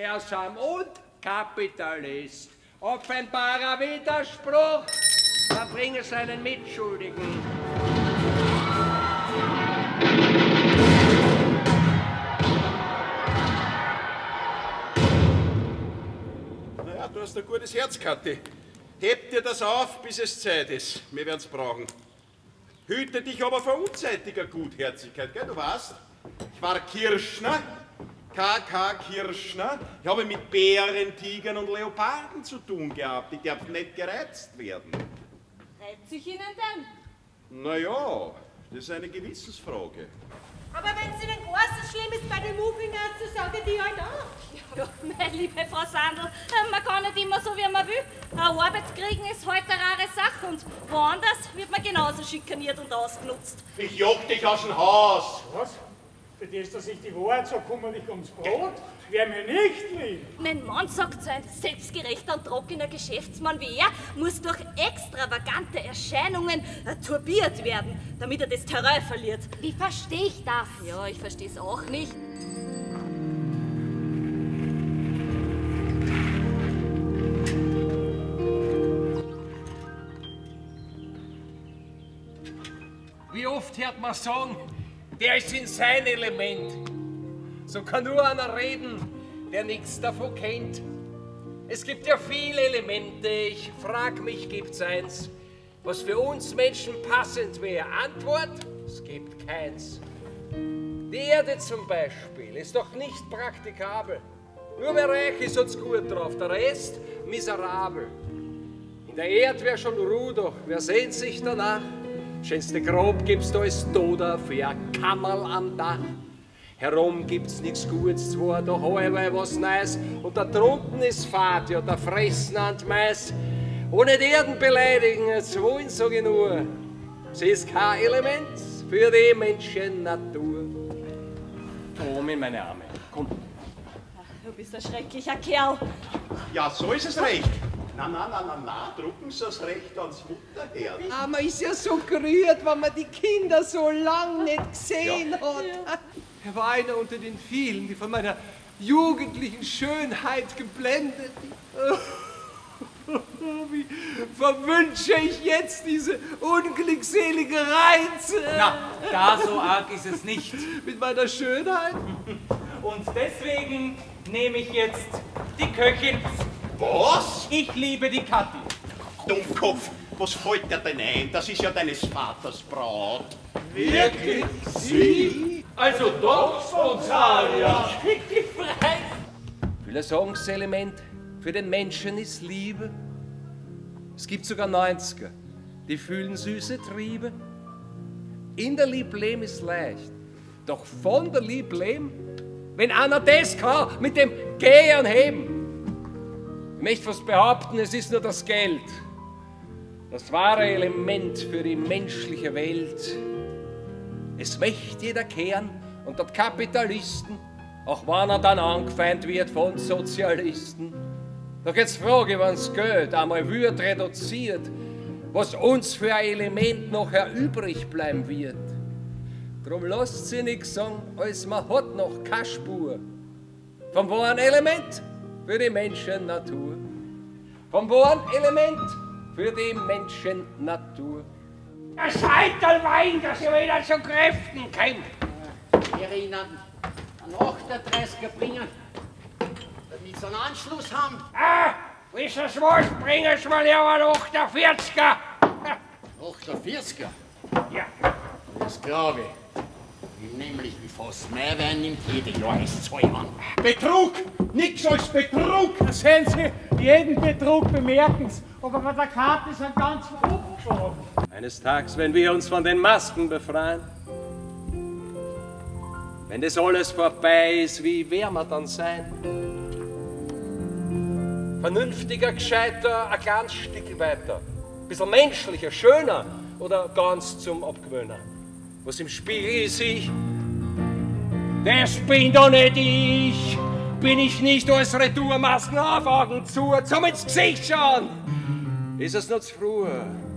sparsam und Kapitalist. Offenbarer Widerspruch. Verbringe seinen Mitschuldigen. Naja, du hast ein gutes Herz, Kathi. Heb dir das auf, bis es Zeit ist. Wir werden es brauchen. Hüte dich aber vor unzeitiger Gutherzigkeit, gell? Du weißt, ich war Kirschner, K.K. Kirschner. Ich habe mit Bären, Tigern und Leoparden zu tun gehabt. Die dürfen nicht gereizt werden. Reizt sich Ihnen denn? Naja, das ist eine Gewissensfrage. Aber wenn es Ihnen ganz so schlimm ist bei den Muffingers, so sage ich die halt auch. Ja, meine liebe Frau Sandl, man kann nicht immer so, wie man will. Eine Arbeit kriegen ist heute eine rare Sache und woanders wird man genauso schikaniert und ausgenutzt. Ich jag dich aus dem Haus. Was? Für das, dass ich die Wahrheit so kümmerlich ums Brot? Wer mir nicht lieb. Mein Mann sagt, so ein selbstgerechter und trockener Geschäftsmann wie er muss durch extravagante Erscheinungen turbiert werden, damit er das Terrain verliert. Wie verstehe ich das? Ja, ich verstehe es auch nicht. Wie oft hört man sagen, der ist in sein Element. So kann nur einer reden, der nichts davon kennt. Es gibt ja viele Elemente, ich frag mich, gibt's eins, was für uns Menschen passend wäre? Antwort, es gibt keins. Die Erde zum Beispiel ist doch nicht praktikabel. Nur wer reich ist, hat's gut drauf, der Rest miserabel. In der Erde wär schon Ruhe, doch wer sehnt sich danach? Schönste Grab gibt's da als Toder für ein Kammerl am Dach. Herum gibt's nichts Gutes, zwar da halber was Neues. Und da drunten ist Fahrt, ja, da fressen an Mais. Ohne die Erden beleidigen, jetzt wollen, sag ich nur. Sie ist kein Element für die Menschennatur. Komm in meine Arme, komm. Du bist ein schrecklicher Kerl. Ja, so ist es recht. Na, drucken Sie das Recht ans Mutterherd. Ah, man ist ja so gerührt, wenn man die Kinder so lang nicht gesehen hat. Ja. Er war einer unter den vielen, die von meiner jugendlichen Schönheit geblendet. Wie verwünsche ich jetzt diese unglückselige Reize? Na, da so arg ist es nicht. Mit meiner Schönheit? Und deswegen nehme ich jetzt die Köchin. Was? Ich liebe die Kathi. Dummkopf, was fällt dir denn ein? Das ist ja deines Vaters Braut. Wirklich? Sie? Also doch, Spontalia. Wirklich frei. Viele sagen, das Element für den Menschen ist Liebe. Es gibt sogar 90er, die fühlen süße Triebe. In der Liebe leben ist leicht, doch von der Liebe leben, wenn einer das kann, mit dem Gehen heben. Ich möchte fast behaupten, es ist nur das Geld, das wahre Element für die menschliche Welt. Es möchte jeder kehren unter Kapitalisten, auch wenn er dann angefeindet wird von Sozialisten. Doch jetzt frage ich, wenn's geht, einmal wird reduziert, was uns für ein Element nachher übrig bleiben wird. Drum lasst sie nichts sagen, als man hat noch keine Spur vom wahren Element für die Menschennatur. Vom wahren Element für die Menschennatur. Das Halterwein, das ihr wieder zu Kräften kommt. Wir Ihnen einen 38er bringen, damit Sie einen Anschluss haben. Ah, wisst ihr was? Bringen Sie mir lieber einen 48er. 48er? Ja. Das glaube ich. Nämlich wie fast mehr Wein nimmt jede Jahreszahl an. Betrug! Nix als Betrug! Sehen Sie, jeden Betrug bemerken Sie, aber bei der Karte ist ein ganz aufgeschlagen. Eines Tages, wenn wir uns von den Masken befreien, wenn das alles vorbei ist, wie werden wir dann sein? Vernünftiger, gescheiter, ein kleines Stück weiter. Ein bisschen menschlicher, schöner oder ganz zum Abgewöhnen. Was im Spiegel ist ich, das bin doch nicht ich. Bin ich nicht als Retourmasken auf Augen zu, zum ins Gesicht schauen. Ist es noch zu früh?